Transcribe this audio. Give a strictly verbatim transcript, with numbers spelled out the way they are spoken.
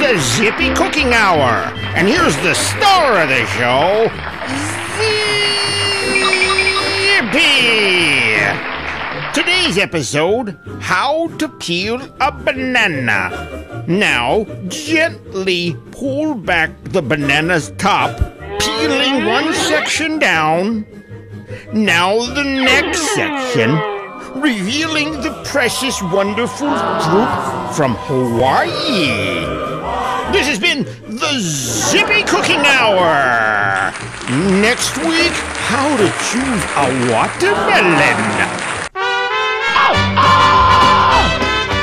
the Zippy Cooking Hour. And here's the star of the show, Zippy! Today's episode, how to peel a banana. Now, gently pull back the banana's top, peeling one section down. Now the next section, revealing the precious, wonderful fruit from Hawaii. This has been the Zippy Cooking Hour. Next week, how to choose a watermelon.